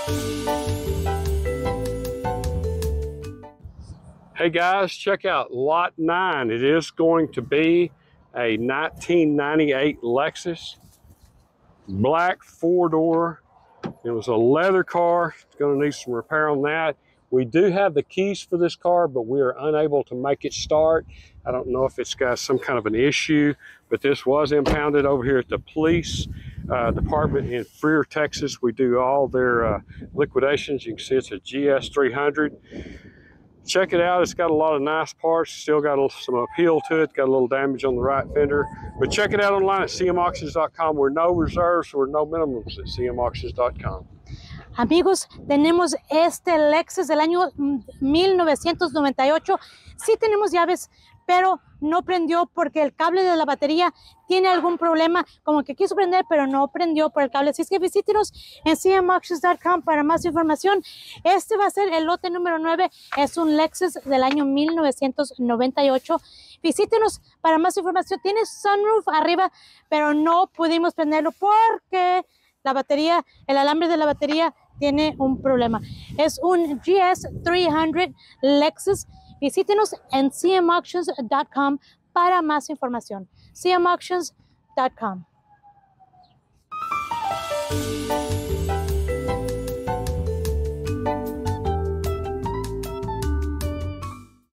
Hey guys, check out lot 9. It is going to be a 1998 Lexus, black 4-door. It was a leather car. It's going to need some repair on that. We do have the keys for this car, but we are unable to make it start. I don't know if it's got some kind of an issue, but this was impounded over here at the police department in Freer, Texas. We do all their liquidations. You can see it's a GS300. Check it out. It's got a lot of nice parts. Still got some appeal to it. Got a little damage on the right fender. But check it out online at cmauctions.com. We're no reserves or no minimums at cmauctions.com. Amigos, tenemos este Lexus del año 1998. Sí tenemos llaves, pero no prendió porque el cable de la batería tiene algún problema, como que quiso prender, pero no prendió por el cable. Así es que visítenos en cmauctions.com para más información. Este va a ser el lote número 9. Es un Lexus del año 1998. Visítenos para más información. Tiene sunroof arriba, pero no pudimos prenderlo porque la batería, el alambre de la batería tiene un problema. Es un GS300 Lexus. Visítenos en cmauctions.com para más información. cmauctions.com.